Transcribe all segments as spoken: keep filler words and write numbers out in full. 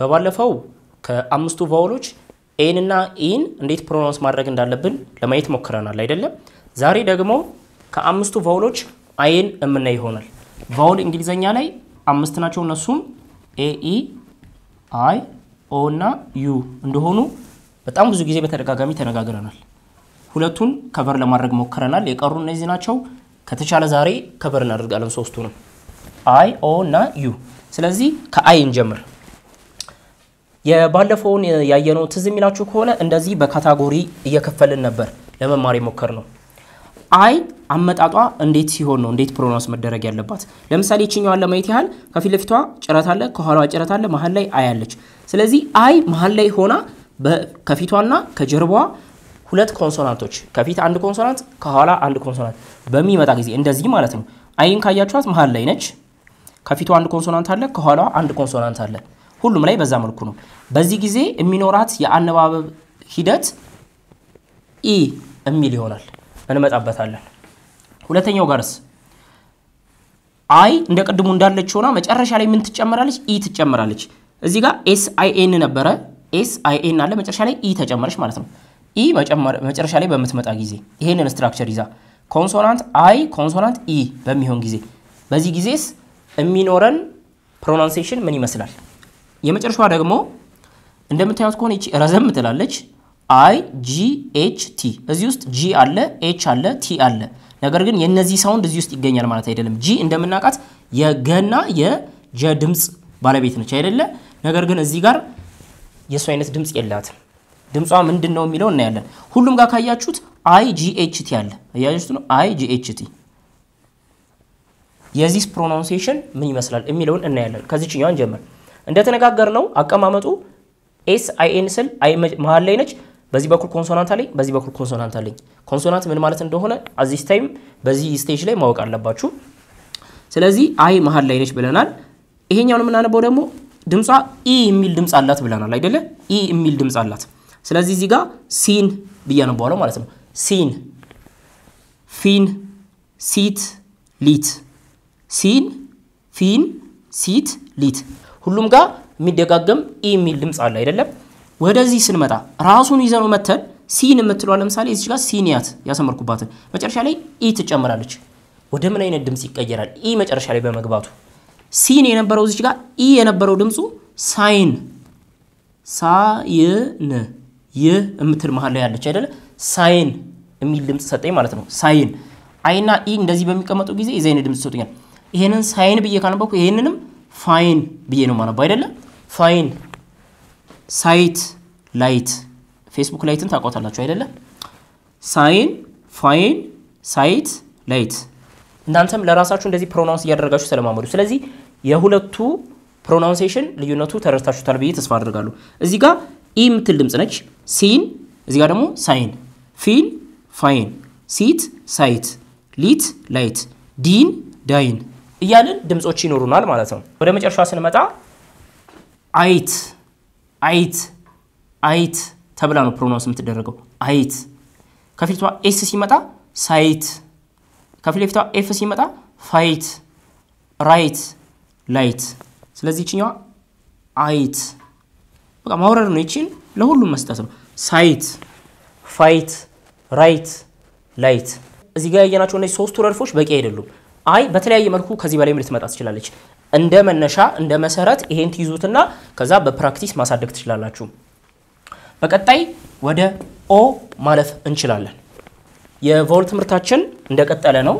በባለፈው ከአምስቱ ቫውሎች ኤን እና ኢን እንዴት ፕሮናንስ ማድረግ እንዳለብን ለማየት ሞክረናል አይደለም ዛሬ ደግሞ ከአምስቱ ቫውሎች አይን እምናይ ይሆናል ቫውል እንግሊዘኛ ላይ አምስት ናቸው እነሱም ኤ ኢ አይ ኦ እና ዩ እንደሆኑ በጣም ብዙ ጊዜ በተደጋጋሚ ተነጋግረናል ሁለቱን ከቨር ለማድረግ ሞክረናል የቀሩ እነዚህ ናቸው ከተቻለ ዛሬ ከቨር እናደርጋለን ሶስቱንም አይ ኦ እና ዩ ስለዚህ ከአይን ጀምር የባለፈውን ያየነው ትዝ የሚላችሁ ከሆነ እንደዚህ በካታጎሪ እየከፈልን ነበር ለመማር ሞከርነው አይ አመጣጧ እንዴት ሲሆን ነው እንዴት ፕሮናንስ መደረግ ያለባት ለምሳሌ እቺኛው አለ ማየት ያህል ከፊት ለፊቷ ጭረት አለ ከኋላዋ ጭረት አለ መሃል ላይ አይ አለች ስለዚህ አይ መሃል ላይ ሆና ከፊቷና ከጀርባዋ ሁለት ኮንሶናንቶች ከፊት አንድ ኮንሶናንት ከኋላ አንድ ኮንሶናንት በሚመጣ ጊዜ እንደዚህ ማለት ነው አይን ካያችኋት መሃል ላይ ነች ከፊቷ አንድ ኮንሶናንት አለ ከኋላዋ አንድ ኮንሶናንት አለ ሁሉም ላይ በዛ መልኩ ነው በዚህ ጊዜ የሚኖራት የአነባበብ ሂደት ኢ እሚል ይሆናል እንመጣበታለን ሁለተኛው ጋርስ አይ እንደቀድሙ እንዳለች ሆና መጨረሻ ላይ ምን ትጨመራለች ኢ ትጨመራለች እዚህ ጋር ኤስ አይ ኤን ነበረ ኤስ አይ ኤን አለ መጨረሻ ላይ ኢ ተጨመረች ማለት ነው ኢ መጨረሻ ላይ በመትመጣ ጊዜ ይሄንን ስትራክቸር ይዛ ኮንሶናንት አይ ኮንሶናንት ኢ በሚሆን ጊዜ በዚህ ጊዜስ የሚኖረን ፕሮናንሴሽን ምን ይመስላል የመጨረሻው ደግሞ እንደምታዩት ከሆነ እቺ ረዘም ትላለች አይ ጂ ኤች ቲ እዚህ ውስጥ ጂ አለ ኤች አለ ቲ አለ ነገር ግን የነዚህ ሳውንድ እዚህ ውስጥ ይገኛል ማለት አይደለም ጂ እንደምናቃት የገና የጀ ድምጽ ባለቤት ነች አይደለ ነገር ግን እዚህ ጋር የሱ አይነት ድምጽ የላትም ድምጿ ምንድነው የሚለው እናያለን ሁሉም ጋር ካያችሁት አይ ጂ ኤች ቲ አለ ያያችሁት ነው አይ ጂ ኤች ቲ የዚህ ፕሮናንሴሽን ምን ይመስላል የሚለውን እናያለን ከዚህኛው እንጀምር እንደተነጋገርነው አቀማመጡ ኤስ አይ ኤን ስል አይ መሃል ላይ ነች በዚህ በኩል ኮንሶናንት አለኝ በዚህ በኩል ኮንሶናንት አለኝ ኮንሶናንት ምን ማለት እንደሆነ አዚስ ታይም በዚህ ስቴጅ ላይ ማወቅ አለባችሁ ስለዚህ አይ መሃል ላይ ነች ብለናል ይሄኛውን ምን አነበው ደግሞ ድምጿ ኢ የሚል ድምጽ አላት ብለናል አይደለ ኢ የሚል ድምጽ አላት ስለዚህ እዚህ ጋር ሲን በያነባው ማለት ነው ሲን ፊን ሲት ሊት ሲን ፊን ሲት ሊት ሁሉም ጋር የሚደጋገም ኢ የሚል ድምጽ አለ አይደለም ወደዚህ ስንመጣ ራሱን ይዘነው መተን ሲን የምትለው ለምሳሌ እዚህ ጋር ሲኒያት ያሰመርኩባት መጨረሻ ላይ ኢ ትጨምራለች ወደ ምን አይነት ድምጽ ይቀየራል ኢ መጨረሻ ላይ በመግባቱ ሲን የነበረው እዚህ ጋር ኢ የነበረው ድምጹ ሳይን ሳይን ይ የምትል መሃል ላይ ያለች አይደለ ሳይን የሚል ድምጽ ሰጠኝ ማለት ነው ሳይን አይና ኢ እንደዚህ በሚቀመጡ ጊዜ የዘይን ድምጽ ሰጡኛል ይሄንን ሳይን ብዬ ካነበኩ ይሄንንም ፋይን ብዬ ነው ማለት አይደለ ፋይን ሳይት ላይት ፌስቡክ ላይትን ታቆታላችሁ አይደለ ሳይን ፋይን ሳይት ላይት እናንተም ለራሳችሁ እንደዚህ ፕሮናንስ ያደርጋችሁ ስለማመዱ ስለዚህ የሁለቱ ፕሮናንሴሽን ልዩነቱ ተረድታችሁታል ብዬ ተስፋ አደርጋለሁ እዚህ ጋር ኢ የምትል ድምጽ ነች ሲን እዚህ ጋር ደግሞ ሳይን ፊን ፋይን ሲት ሳይት ሊት ላይት ዲን ዳይን እያልን ድምጾች ይኖሩናል ማለት ነው ወደ መጨረሻው ስንመጣ አይት አይት አይት ተብላ ነው ፕሮናንስ የምትደረገው አይት ከፊቷ ኤስ ሲመጣ ሳይት ከፊቷ ኤፍ ሲመጣ ፋይት ራይት ላይት ስለዚህ እቺኛው አይት በቃ ማውረድ ነው እቺን ለሁሉም መስጠት ነው ሳይት ፋይት ራይት ላይት እዚህ ጋር ያያናቸው እነዚህ ሶስቱ ረድፎች በቂ አይደሉም አይ በተለያየ መልኩ ከዚህ በላይ ልትመጣ ትችላለች እንደ መነሻ እንደ መሰረት ይሄን ትይዙትና ከዛ በፕራክቲስ ማሳደግ ትችላላችሁ በቀጣይ ወደ ኦ ማለፍ እንችላለን የቫውል ትምህርታችን እንደቀጠለ ነው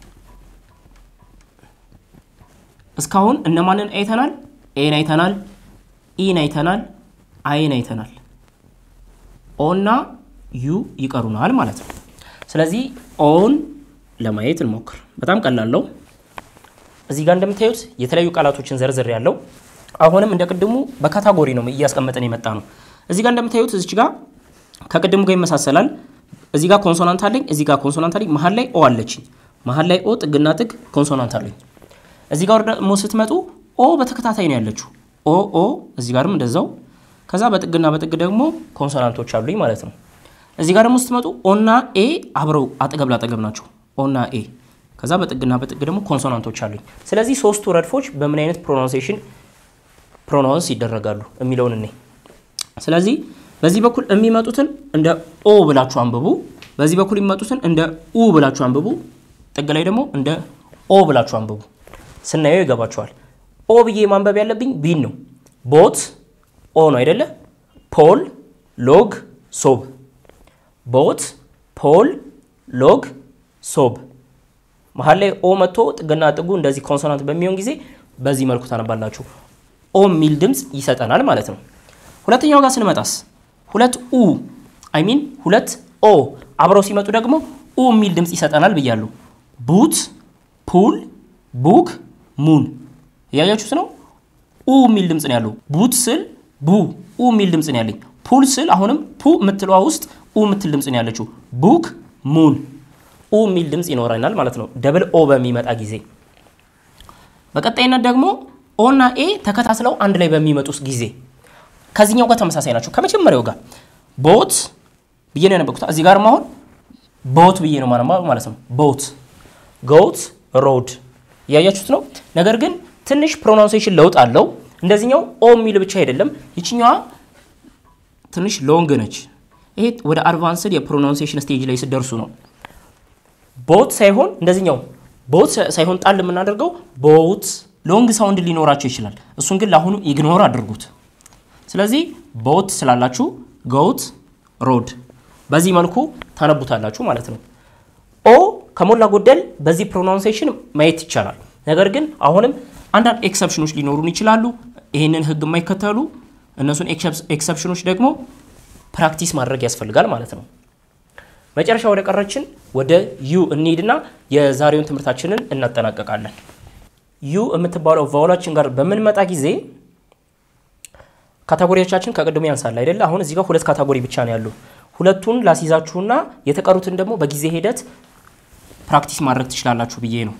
እስካሁን እነማንን አይተናል ኤን አይተናል ኢን አይተናል አይን አይተናል ኦና ዩ ይቀሩናል ማለት ነው ስለዚህ ኦን ለማየት እንሞክር በጣም ቀላል ነው እዚህ ጋር እንደምታዩት የተለያዩ ቃላቶችን ዘርዝር ያለው አሁንም እንደቀድሙ በካታጎሪ ነው እያስቀመጠን የመጣ ነው እዚህ ጋር እንደምታዩት እዚች ጋር ከቀድሙ ጋር ይመሳሰላል እዚህ ጋር ኮንሶናንት አለኝ እዚህ ጋር ኮንሶናንት አለኝ መሃል ላይ ኦ አለች መሃል ላይ ኦ ጥግና ጥግ ኮንሶናንት አለኝ እዚህ ጋር ደግሞ ስትመጡ ኦ በተከታታይ ነው ያለችው ኦ ኦ እዚህ ጋርም እንደዛው ከዛ በጥግና በጥግ ደግሞ ኮንሶናንቶች አሉኝ ማለት ነው እዚህ ጋር ደግሞ ስትመጡ ኦና ኤ አብረው አጠገብ ላጠገብ ናቸው ኦና ኤ ከዛ በጥግና በጥግ ደግሞ ኮንሶናንቶች አሉኝ ስለዚህ ሶስቱ ረድፎች በምን አይነት ፕሮናንሴሽን ፕሮናውንስ ይደረጋሉ የሚለውን እኔ ስለዚህ በዚህ በኩል የሚመጡትን እንደ ኦ ብላችሁ አንብቡ በዚህ በኩል የሚመጡትን እንደ ኡ ብላችሁ አንብቡ ጥግ ላይ ደግሞ እንደ ኦ ብላችሁ አንብቡ ስናየው ይገባችኋል ኦ ብዬ ማንበብ ያለብኝ ቢን ነው ቦት ኦ ነው አይደለ ፖል ሎግ ሶብ ቦት ፖል ሎግ ሶብ መሃል ላይ ኦ መጥቶ ጥግና ጥጉ እንደዚህ ኮንሶናንት በሚሆን ጊዜ በዚህ መልኩ ታነባላችሁ ኦ ሚል ድምጽ ይሰጠናል ማለት ነው ሁለተኛው ጋር ስንመጣስ ሁለት ኡ አይ ሚን ሁለት ኦ አብረው ሲመጡ ደግሞ ኡ ሚል ድምጽ ይሰጠናል ብያለሁ ቡት ፑል ቡክ ሙን ያያችሁት ነው ኡ ሚል ድምጽ ነው ያለው ቡት ስል ቡ ኡ ሚል ድምጽ ነው ያለኝ ፑል ስል አሁንም ፑ ምትለዋ ውስጥ ኡ ምትል ድምጽ ነው ያለችው ቡክ ሙን ኡ ሚል ድምጽ ይኖራናል ማለት ነው ደብል ኦ በሚመጣ ጊዜ በቀጣይነት ደግሞ ኦ እና ኤ ተከታትለው አንድ ላይ በሚመጡስ ጊዜ ከዚህኛው ጋር ተመሳሳይ ናቸው ከመጀመሪያው ጋር ቦት ብዬ ነው ያነበብኩት እዚህ ጋር ማሁን ቦት ብዬ ነው ማለት ነው ቦት ጎት ሮድ ያያችሁት ነው ነገር ግን ትንሽ ፕሮናንሴሽን ለውጥ አለው እንደዚህኛው ኦ ሚል ብቻ አይደለም ይችኛዋ ትንሽ ሎንግ ነች ይሄ ወደ አድቫንስድ የፕሮናንሴሽን ስቴጅ ላይ ሲደርሱ ነው ቦት ሳይሆን እንደዚህኛው ቦት ሳይሆን ጣል የምናደርገው ቦት ሎንግ ሳውንድ ሊኖራቸው ይችላል እሱን ግን ለአሁኑ ኢግኖር አድርጉት ስለዚህ ቦት ስላላችሁ ጎት ሮድ በዚህ መልኩ ታነቡታላችሁ ማለት ነው ኦ ከሞላ ጎደል በዚህ ፕሮናንሴሽን ማየት ይቻላል ነገር ግን አሁንም አንዳንድ ኤክሰፕሽኖች ሊኖሩን ይችላሉ ይሄንን ህግ የማይከተሉ እነሱን ኤክሰፕሽኖች ደግሞ ፕራክቲስ ማድረግ ያስፈልጋል ማለት ነው መጨረሻ ወደ ቀረችን ወደ ዩ እንሂድና የዛሬውን ትምህርታችንን እናጠናቀቃለን ዩ የምትባለው ቫውላችን ጋር በመንመጣ ጊዜ ካታጎሪዎቻችን ከቀድሞ ያንሳል አይደል አሁን እዚህ ጋር ሁለት ካታጎሪ ብቻ ነው ያለው ሁለቱን ላሲዛችሁና የተቀሩትን ደግሞ በጊዜ ሄደት ፕራክቲስ ማድረግ ትችላላችሁ ብዬ ነው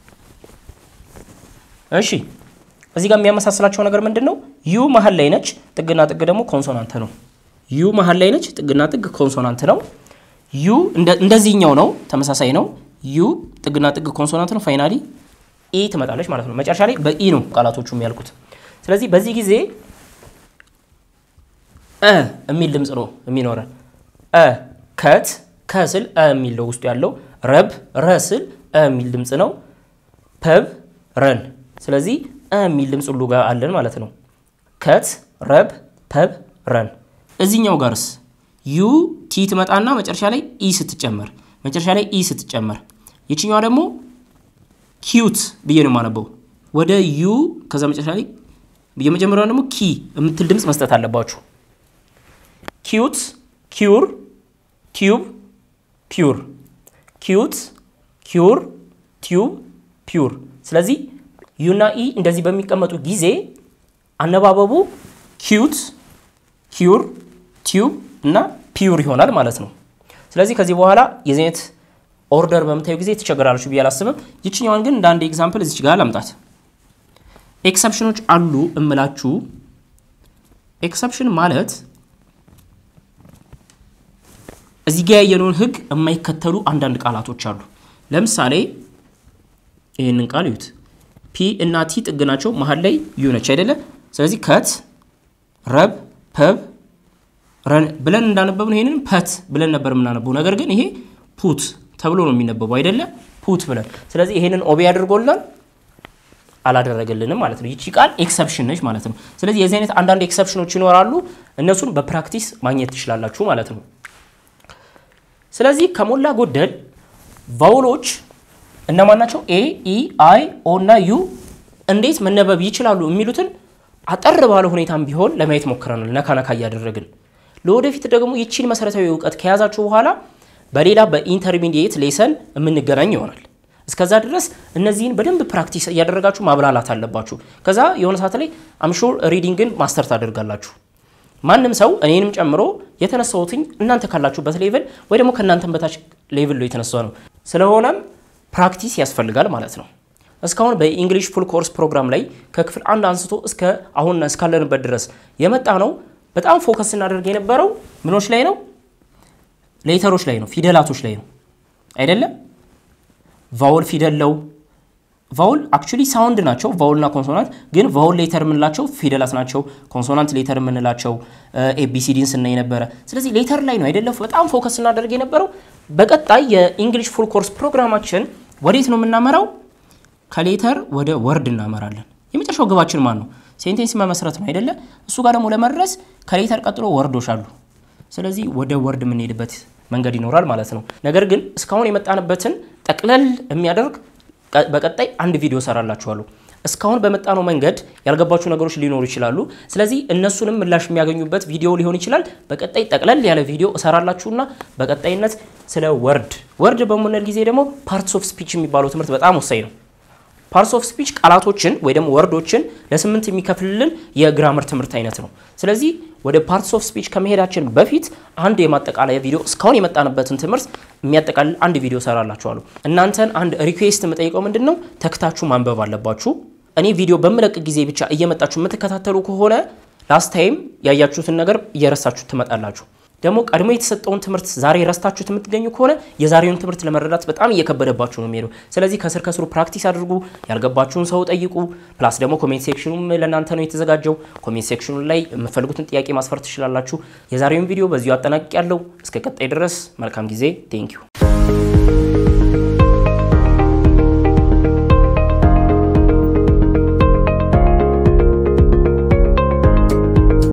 እሺ እዚህ ጋር የሚያመሳስላቸው ነገር ምንድነው ዩ መሃል ላይ ነች ጥግና ጥግ ደግሞ ኮንሶናንት ነው ዩ መሃል ላይ ነች ጥግና ጥግ ኮንሶናንት ነው ዩ እንደዚህኛው ነው ተመሳሳይ ነው ዩ ጥግና ጥግ ኮንሶናንት ነው ፋይናሊ ኢ ትመጣለች ማለት ነው መጨረሻ ላይ በኢ ነው ቃላቶቹ የሚያልቁት ስለዚህ በዚህ ጊዜ እ የሚል ድምጽ ነው የሚኖረን እ ከት ከስል እ የሚል ነው ውስጥ ያለው ረብ ረስል እ የሚል ድምጽ ነው ፐብ ረን ስለዚህ እ የሚል ድምጽ ሁሉ ጋር አለን ማለት ነው ከት ረብ ፐብ ረን እዚህኛው ጋርስ ዩ ቲ ትመጣና መጨረሻ ላይ ኢ ስትጨመር መጨረሻ ላይ ኢ ስትጨመር የቺኛው ደግሞ ኪዩት ብዬ ነው ማነበው ወደ ዩ ከዛ መጨረሻ ላይ የመጀመሪያው ደግሞ ኪ የምትል ድምጽ መስጠት አለባችሁ ኪዩት ኪዩር ቲዩብ ፒውር ኪዩት ኪዩር ቲዩብ ፒውር ስለዚህ ዩ እና ኢ እንደዚህ በሚቀመጡ ጊዜ አነባበቡ ኪዩት ኪዩር ቲዩብ እና ፒውር ይሆናል ማለት ነው ስለዚህ ከዚህ በኋላ የዘይት ኦርደር በመታዩ ጊዜ ተቸገራላችሁ ቢያላስብም ይችኛዋን ግን እንደ አንድ ኤግዛምፕል እዚህ ጋር ላምጣት ኤክሰፕሽኖች አሉ እምላችሁ ኤክሰፕሽን ማለት እዚህ ጋር ያየነውን ህግ የማይከተሉ አንዳንድ ቃላቶች አሉ ለምሳሌ ይሄንን ቃል ይዩት ፒ እና ቲ ጥግናቸው መሃል ላይ ዩ ነች አይደለ ስለዚህ ከት ረብ ፐብ ረን ብለን እንዳነበብነው ይሄንን ፐት ብለን ነበር የምናነበው ነገር ግን ይሄ ፑት ተብሎ ነው የሚነበበው አይደለ ፑት ብለን ስለዚህ ይሄንን ኦቢ ያድርጎልናል አላደረገልንም ማለት ነው ይቺ ቃል ኤክሰፕሽን ነች ማለት ነው ስለዚህ የዚህ አይነት አንዳንድ ኤክሰፕሽኖች ይኖራሉ እነሱን በፕራክቲስ ማግኘት ትችላላችሁ ማለት ነው ስለዚህ ከሞላ ጎደል ቫውሎች እነማን ናቸው ኤ ኢ አይ ኦ እና ዩ እንዴት መነበብ ይችላሉ የሚሉትን አጠር ባለ ሁኔታም ቢሆን ለማየት ሞክረናል ነካነካ ያደረግን ለወደፊት ደግሞ ይቺን መሰረታዊ ዕውቀት ከያዛችሁ በኋላ በሌላ በኢንተርሚዲየት ሌሰን የምንገናኝ ይሆናል እስከዛ ድረስ እነዚህን በደንብ ፕራክቲስ ያደረጋችሁ ማብላላት አለባችሁ ከዛ የሆነ ሰዓት ላይ አም ሹር ሪዲንግን ማስተር ታደርጋላችሁ ማንንም ሰው እኔንም ጨምሮ የተነሳውትኝ እናንተ ካላችሁበት ሌቭል ወይ ደግሞ ከናንተም በታች ሌቭል ላይ የተነሳው ነው ስለሆነም ፕራክቲስ ያስፈልጋል ማለት ነው እስካሁን በእንግሊሽ ፉል ኮርስ ፕሮግራም ላይ ከክፍል አንድ አንስቶ እስከ አሁን እስካለንበት ድረስ የመጣ ነው በጣም ፎከስ እናደርግ የነበረው ምኖች ላይ ነው ሌተሮች ላይ ነው ፊደላቶች ላይ ነው አይደለም ቫውል ፊደል ነው vowel actually sound ናቸው vowel እና ኮንሶናንት ግን vowel ሌተር ምንላቸው ፊደላት ናቸው ኮንሶናንት ሌተር ምንላቸው ኤቢሲዲን ስናይ ነበር ስለዚህ ሌተር ላይ ነው አይደለም በጣም ፎከስ እናደርግ የነበረው በቀጣይ የእንግሊሽ ፉል ኮርስ ፕሮግራማችን ወዴት ነው የምናመራው ከሌተር ወደ ወርድ እናመራለን የመጨረሻው ግባችን ማን ነው ሴንቴንስ መመስረት ነው አይደለ እሱ ጋር ደግሞ ለመድረስ ከሌተር ቀጥሎ ወርዶች አሉ ስለዚህ ወደ ወርድ ምን ሄድበት መንገድ ይኖራል ማለት ነው ነገር ግን እስካሁን የመጣንበትን ጠቅለል የሚያደርግ በቀጣይ አንድ ቪዲዮ ሰራላችኋለሁ እስካሁን በመጣነው መንገድ ያልገባችሁ ነገሮች ሊኖሩ ይችላሉ ስለዚህ እነሱንም ምላሽ የሚያገኙበት ቪዲዮ ሊሆን ይችላል በቀጣይ ጠቅለል ያለ ቪዲዮ እሰራላችሁና በቀጣይነት ስለ ወርድ ወርድ በመሆን ጊዜ ደግሞ ፓርትስ ኦፍ ስፒች የሚባለው ትምህርት በጣም ወሳኝ ነው ፓርትስ ኦፍ ስፒች ቃላቶችን ወይ ደግሞ ወርዶችን ለስምንት የሚከፍልልን የግራመር ትምህርት አይነት ነው ስለዚህ ወደ ፓርትስ ኦፍ ስፒች ከመሄዳችን በፊት አንድ የማጠቃለያ ቪዲዮ እስካሁን የመጣንበትን ትምህርት የሚያጠቃልል አንድ ቪዲዮ ሰራላችኋለሁ እናንተን አንድ ሪኩዌስት መጠየቀው ምንድነው ተከታችሁ ማንበብ አለባችሁ እኔ ቪዲዮ በመለቅ ጊዜ ብቻ እየመጣችሁ የምትከታተሉ ከሆነ ላስት ታይም ያያችሁትን ነገር እየረሳችሁ ትመጣላችሁ ደግሞ ቀድሞ የተሰጠውን ትምህርት ዛሬ ረስታችሁት የምትገኙ ከሆነ የዛሬውን ትምህርት ለመረዳት በጣም እየከበደባችሁ ነው የሚሄደው ስለዚህ ከስር ከስሩ ፕራክቲስ አድርጉ ያልገባችሁን ሰው ጠይቁ ፕላስ ደግሞ ኮሜንት ሴክሽኑም ለእናንተ ነው የተዘጋጀው ኮሜንት ሴክሽኑ ላይ የምትፈልጉትን ጥያቄ ማስፈር ትችላላችሁ የዛሬውን ቪዲዮ በዚሁ አጠናቅቄያለሁ እስከ ቀጣይ ድረስ መልካም ጊዜ ቴንክ ዩ